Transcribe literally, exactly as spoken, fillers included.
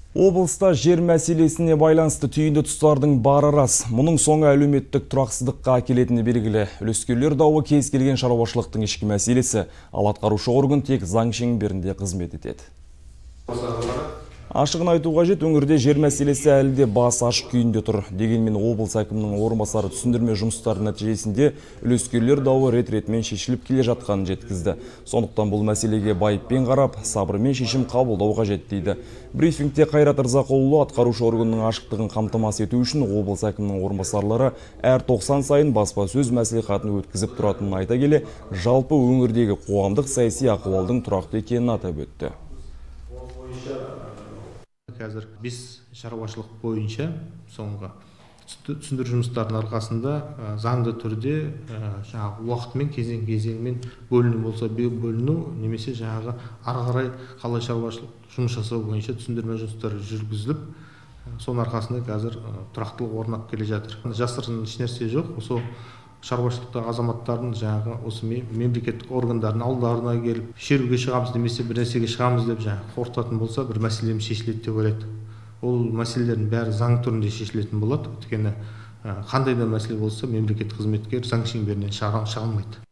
Облыста жер мәселесіне байланысты түйінді тұстардың бары рас. Мұның соңы әлеуметтік тұрақсыздыққа әкелетіні белгілі. Үлескерлер дауы кез келген шаруашылықтың ішкі мәселесі, ал атқарушы орган тек заң шеңберінде қызмет етеді. Ашығын айту қажет, өңірде жер мәселесі әлі де бас ашық күйінде тұр. Дегенмен облыс әкімінің орынбасары түсіндірме жұмыстары нәтижесінде үлескерлер дауы рет-ретімен шешіліп келе жатқанын жеткізді. Сондықтан бұл мәселеге байыппен қарап, сабырмен шешім қабылдау қажет дейді. Брифингте Қайрат Ырзақұлы атқарушы органның ашықтығын қамтамасыз ету үшін облыс әкімінің орынбасарлары әр тоқсан сайын баспасөз мәслихатын өткізіп тұратынын айта келе, жалпы өңірдегі қоғамдық саяси ахуалдың тұрақты екенін атап өтті. Қазір бес шаруашылық бойынша соңғы түсіндіру жұмыстарының арқасында заңды түрде жаңағы уақытымен кезең-кезеңмен бөліну болса бөліну, немесе жаңағы ары қарай қалай шаруашылық жұмыс жасау бойынша түсіндірме жұмыстары жүргізіліп, соның арқасында қазір тұрақтылық орнап келе жатыр. Жасырын еш нәрсе жоқ. Осы шаруашылықтағы азаматтардың жаңағы осы мемлекеттік органдардың алдарына келіп, шеруге шығамыз немесе бір нәрсеге шығамыз деп жаңағы қорқытатын болса, бір мәселеміз шешіледі деп ойлайды. Ол мәселелердің бәрі заң түрінде шешілетін болады. Өйткені қандай да мәселе болса, мемлекеттік қызметкер заң шеңберінен шыға алмайды.